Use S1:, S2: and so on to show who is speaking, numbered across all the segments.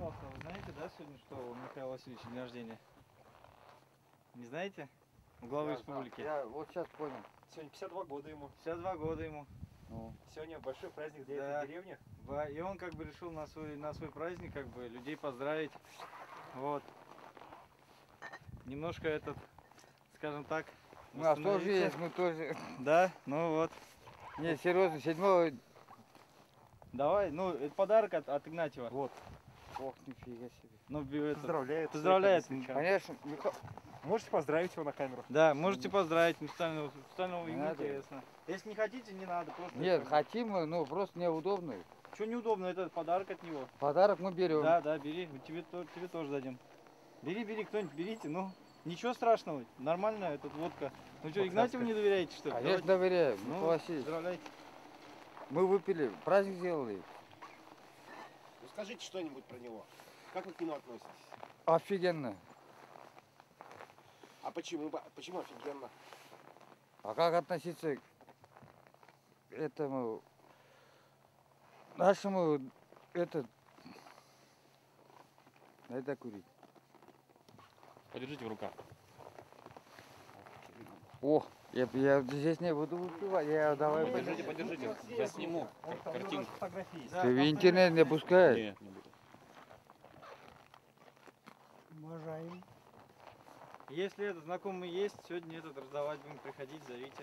S1: Пожалуйста, вы знаете, да, сегодня, что у Михаила Васильевича день рождения? Не знаете? Главы республики.
S2: Я вот сейчас понял.
S3: Сегодня 52 года ему.
S1: 52 года ему.
S2: Ну.
S3: Сегодня большой праздник для
S1: Да.
S3: этой деревни.
S1: И он как бы решил на свой праздник как бы людей поздравить. Вот. Немножко этот, скажем так,
S2: У нас тоже есть, мы тоже.
S1: Да, ну вот.
S2: Не, серьезно, 7-го.
S1: Давай, ну, это подарок от Игнатьева.
S3: Вот.
S2: Ох, нифига себе.
S1: Ну, это,
S3: Поздравляет.
S1: поздравляет.
S3: Конечно. Можете поздравить его на камеру.
S1: Да, можете поздравить, специального
S2: Не
S1: ему
S2: надо.
S1: интересно. Если не хотите, не надо. Просто
S2: Нет, хотим мы, но просто неудобно.
S1: Что неудобно, это подарок от него.
S2: Подарок мы берем.
S1: Да, да, бери, тебе тоже дадим. Бери, кто-нибудь берите, ну. Ничего страшного, нормально, этот водка. Ну что, Игнатьеву не доверяете, что ли?
S2: Конечно, доверяем.
S1: Ну,
S2: Василий.
S1: поздравляйте.
S2: Мы выпили, праздник сделали.
S4: Ну скажите что-нибудь про него. Как вы к нему относитесь?
S2: Офигенно.
S4: А почему офигенно?
S2: А как относиться к этому нашему, это курить?
S5: Подержите в руках.
S2: О, я здесь не буду выпивать, давай.
S5: Подержите, я сниму картинку.
S1: Да,
S2: Ты в интернет не пускаешь?
S5: Нет, не буду.
S6: Уважаем.
S1: Если это знакомый есть, сегодня этот раздавать будем, приходить, зовите.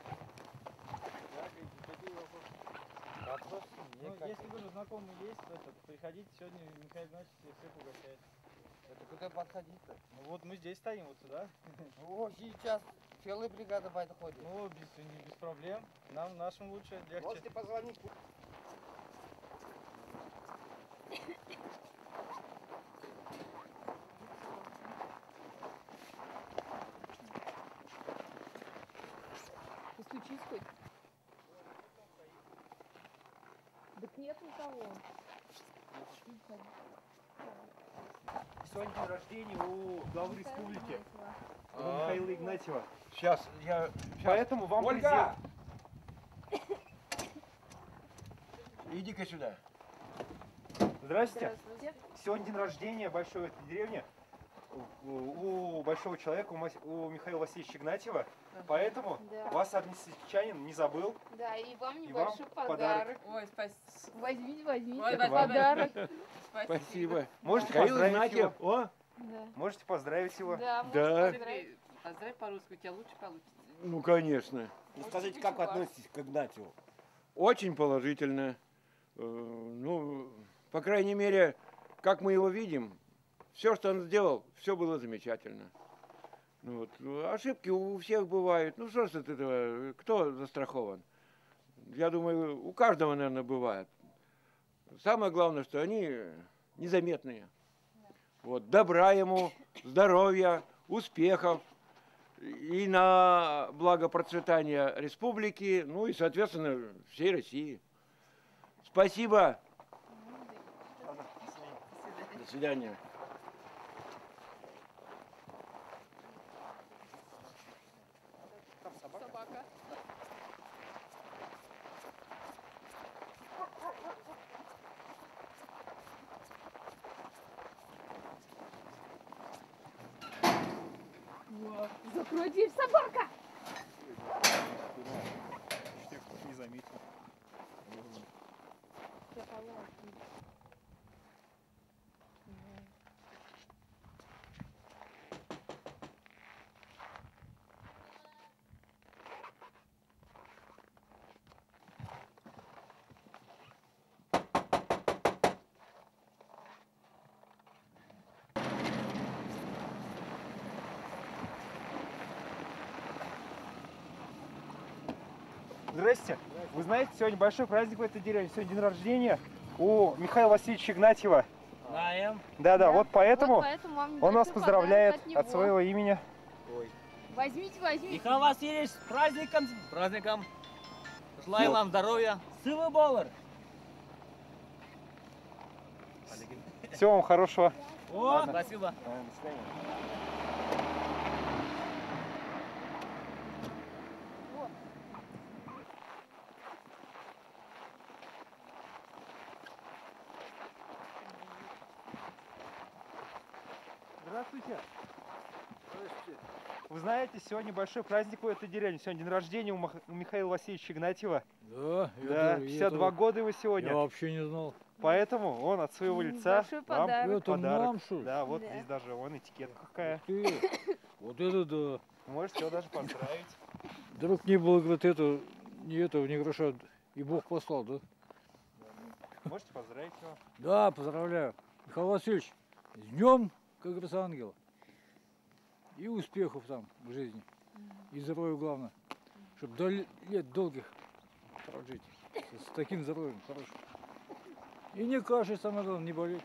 S1: Ну, если говорю, знакомый есть, этот, приходите, сегодня Михаил Игнатьевич всех угощает.
S2: Это куда подходить-то?
S1: Ну вот мы здесь стоим, вот сюда.
S2: О, сейчас целая бригада подходит.
S1: Ну, без проблем. Нам, нашим лучше, легче.
S4: Можете позвонить.
S7: Постучись хоть. Так нет никого.
S3: Сегодня день рождения у главы республики. У Михаила Игнатьева.
S4: Сейчас.
S3: Поэтому вам
S4: Ольга! Иди-ка сюда.
S3: Здравствуйте.
S7: Здравствуйте.
S3: Сегодня день рождения большой в этой деревне. У большого человека, у Михаила Васильевича Игнатьева. Поэтому
S7: Да.
S3: вас односельчанин не забыл.
S7: Да, и вам
S3: И
S7: небольшой
S3: вам
S7: подарок.
S8: Ой, спасибо.
S7: Возьмите
S8: Ой,
S3: Это вам.
S7: подарок.
S2: Спасибо.
S3: Можете
S2: Михаил
S3: поздравить
S2: Игнатьев.
S3: его. О,
S7: Да.
S3: можете поздравить его.
S7: Да,
S2: Да.
S7: можете поздравить.
S8: Поздравь по-русски, у тебя лучше получится.
S2: Ну, конечно.
S4: Ну, скажите, как вы относитесь к Игнатьеву?
S9: Очень положительно. Ну, по крайней мере, как мы его видим, все, что он сделал, все было замечательно. Ну, вот. Ошибки у всех бывают. Ну, что ж от этого, кто застрахован? Я думаю, у каждого, наверное, бывает. Самое главное, что они незаметные. Вот. Добра ему, здоровья, успехов и на благо процветания республики, ну и, соответственно, всей России. Спасибо. До свидания.
S7: Собака. Закрой дверь, собака!
S3: Не заметил.
S7: Я палатки.
S3: Здрасте. Вы знаете, сегодня большой праздник в этой деревне. Сегодня день рождения у Михаила Васильевича Игнатьева.
S1: Знаем.
S3: Да, вот поэтому,
S7: Вот поэтому вам
S3: он нас
S7: небольшой
S3: поздравляет
S7: подарок
S3: от своего имени.
S7: Возьмите.
S5: Михаил Васильевич, с праздником! С праздником! Желаю вам здоровья! Сывы болар!
S3: Всего вам хорошего.
S5: О, спасибо!
S3: До свидания.
S1: Здравствуйте. Вы знаете, сегодня большой праздник в этой деревне. Сегодня день рождения у Михаила Васильевича Игнатьева.
S6: Да,
S1: Да, 52 года его сегодня.
S6: Я вообще не знал.
S1: Поэтому он от своего лица
S7: Большой
S1: вам
S7: подарок.
S6: Это
S1: подарок.
S6: нам, что ли?
S1: Да, вот
S7: Да.
S1: здесь даже вон этикетка какая.
S6: Ты, вот это да.
S1: Можете его даже поздравить.
S6: Вдруг не было, говорит, ни гроша, и Бог послал, да?
S1: Можете поздравить его.
S6: Да, поздравляю. Михаил Васильевич, с днем, как говорится, ангела. И успехов там в жизни. И здоровья главное. Чтобы до лет долгих прожить. С таким здоровьем хорошим. И не кашей, самое главное, не болеть.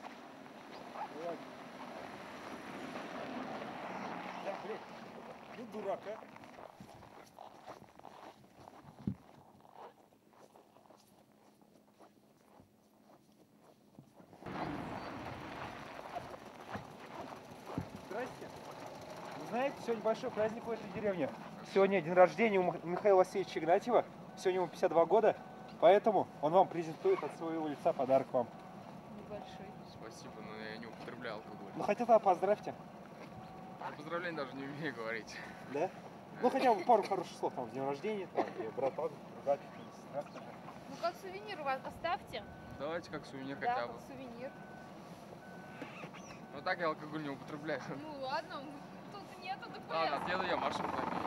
S1: Да, блядь, ну дурак, а. Здрасте. Вы знаете, сегодня большой праздник в этой деревне. Сегодня день рождения у Михаила Васильевича Игнатьева. Сегодня ему 52 года. Поэтому он вам презентует от своего лица подарок вам.
S8: Небольшой.
S10: Спасибо, но я не употребляю алкоголь.
S1: Ну хотя бы поздравьте.
S10: Поздравления даже не умею говорить.
S1: Да? Ну хотя бы пару хороших слов там с днем рождения, там, и братан, брат, сестра.
S7: Ну как сувенир у вас оставьте.
S10: Давайте как сувенир
S7: Да,
S10: хотя бы.
S7: как сувенир.
S10: Ну так я алкоголь не употребляю.
S7: Ну ладно, тут нету ДПС.
S10: Ладно, отъеду я маршрут напью.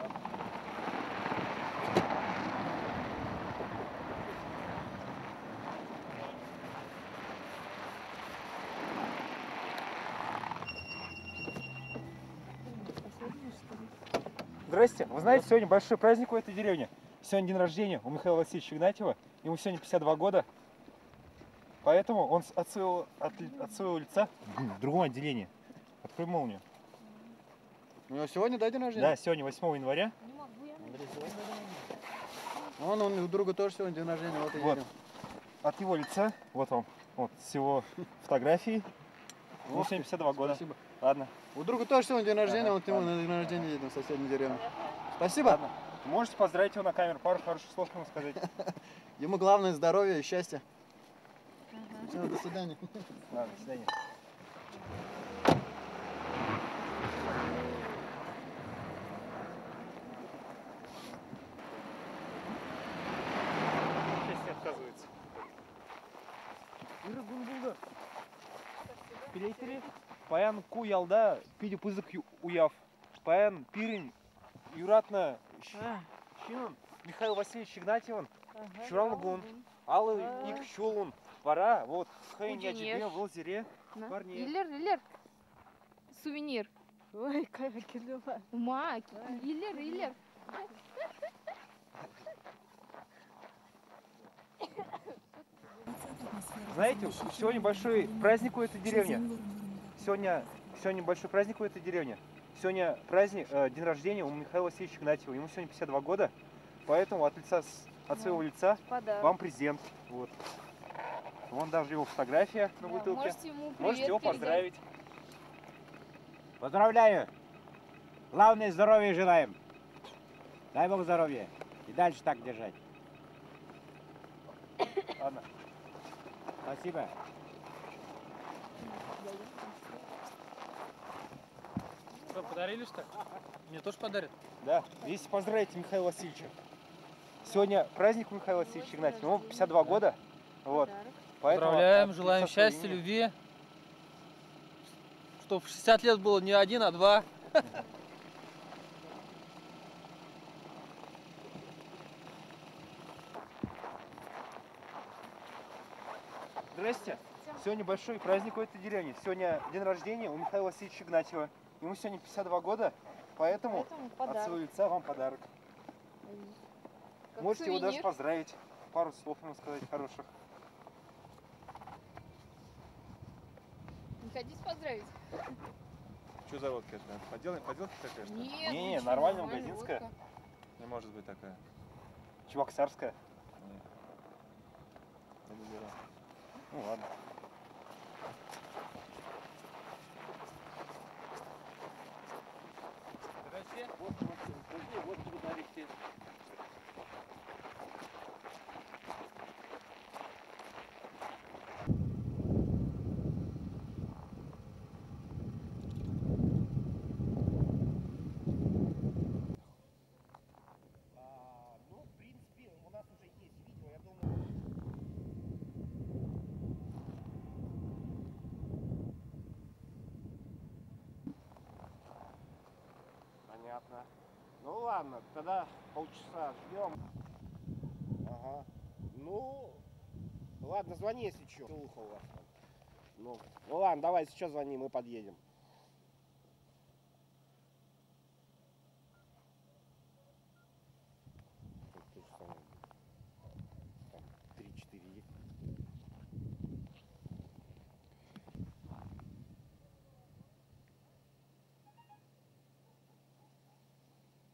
S1: Здрасте. Вы знаете, сегодня большой праздник в этой деревне. Сегодня день рождения у Михаила Васильевича Игнатьева. Ему сегодня 52 года. Поэтому он от своего лица в другом отделении. Открой молнию.
S2: У него сегодня, да, день рождения?
S1: Да, сегодня 8 января.
S7: Не могу я.
S2: Он у друга тоже сегодня день рождения. Вот, и
S1: Вот.
S2: едем.
S1: От его лица, вот вам, вот с его фотографией. Ему сегодня 52 года.
S2: Спасибо.
S1: Ладно.
S2: У друга тоже сегодня день рождения,
S1: Ага,
S2: он к нему
S1: ладно.
S2: на день рождения едем в соседнюю деревню. Спасибо.
S1: Ладно. Можете поздравить его на камеру, пару хороших слов ему сказать.
S2: Ему главное здоровье и счастье. Все, до свидания.
S1: Ладно, до свидания. Счастье отказывается. Пилейтери, паян ку ялда, пиди пызык уяв. Паян пирин, юратна, щинун, Михаил Васильевич Игнатьеван, Шурамгун, Аллы ик щулун, вара, вот, хэйн я
S7: Удинеш.
S1: тебе в зире,
S7: На.
S1: парни.
S7: Илер. Сувенир.
S8: Ой, как килова.
S7: Ума, Илер.
S1: Знаете, сегодня большой праздник у этой деревни. Сегодня большой праздник у этой деревни. Сегодня праздник, день рождения у Михаила Васильевича Игнатьева. Ему сегодня 52 года. Поэтому от своего лица
S7: Подарок.
S1: вам презент. Вот. Вон даже его фотография на
S7: Да,
S1: бутылке.
S7: можете ему привет
S1: Можете его
S7: передать.
S1: поздравить.
S11: Поздравляю! Главное, здоровья желаем. Дай Бог здоровья. И дальше так держать.
S1: Ладно.
S11: Спасибо.
S5: Что, подарили что? Мне тоже подарят?
S1: Да, если поздравите Михаила Васильевича. Сегодня праздник у Михаила Васильевича Игнатьева. Ему 52 года. Вот. Поэтому
S5: Поздравляем,
S1: от
S5: желаем
S1: лица своего
S5: счастья,
S1: имени-
S5: любви. Чтоб в 60 лет было не один, а два.
S1: Здрасте. Сегодня большой праздник в этой деревне. Сегодня день рождения у Михаила Васильевича Игнатьева. Ему сегодня 52 года, поэтому от
S7: подарок.
S1: своего лица вам подарок.
S7: Как
S1: Можете его даже
S7: сувенир.
S1: поздравить, пару слов ему сказать хороших.
S7: Не хотите поздравить?
S3: Что за водка это? Поделка такая, что ли?
S7: Нет,
S1: Не,
S7: ничего,
S1: нормальная
S7: нормальная
S1: магазинская.
S7: водка.
S3: Не может быть такая.
S1: Чебоксарская.
S3: Нет. Я не беру.
S1: Ну ладно.
S4: ладно, тогда полчаса ждем. Ага. Ну, ладно, звони, если что. Ухо у вас там. Ну ладно, давай, сейчас звони, мы подъедем. Тут то же самое. Там 3-4 есть.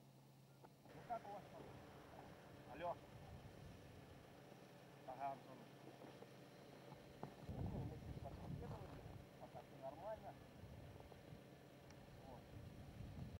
S3: Ну как у вас там? Алло. Ага, Антон.